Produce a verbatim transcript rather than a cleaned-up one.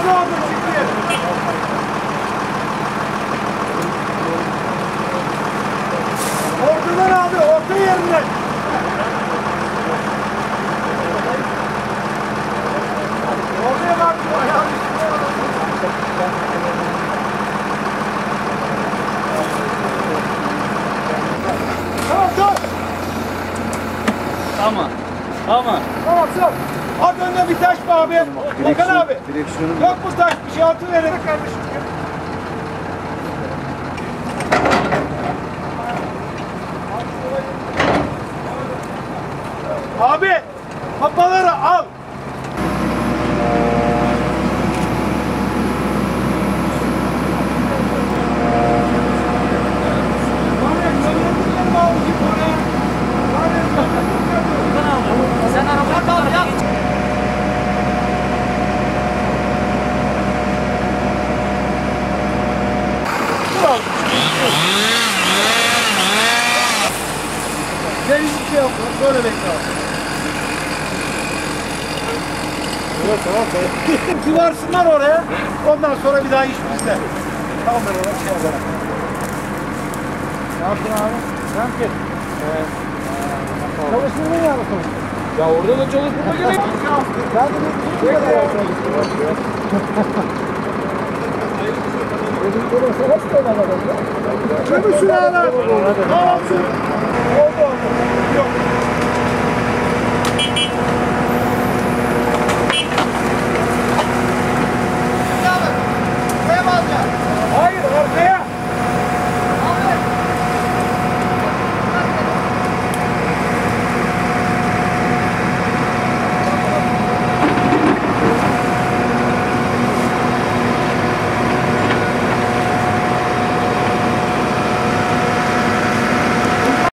aldım çıktı. Ortadan abi, orta yerinden. Ortaya bak, ayağım tamam, dur. Tamam. Tamam. Tamam, dur. At önüne bir taş mı abi? Bakan abi. Yok mu taş? Bir şey altı verin kardeşim. Abi, papaları al. Sen arabaya kal ya. Gel hiçbir şey yok. Böyle bekle abi. Evet, tamam. Süvarsınlar oraya. Ondan sonra bir daha iş bizde. Tamam, ben ona şey yaparım. Ne yaptın abi? Ne yaptın? Evet. Çalıştın mı ya? Ya orada da çalışmama gerek yok. Ben de bir şey kadar çalıştım. Çalışın abi. Oldu oldu. Yok.